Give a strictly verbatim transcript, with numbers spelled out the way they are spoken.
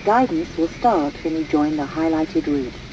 Guidance will start when you join the highlighted route.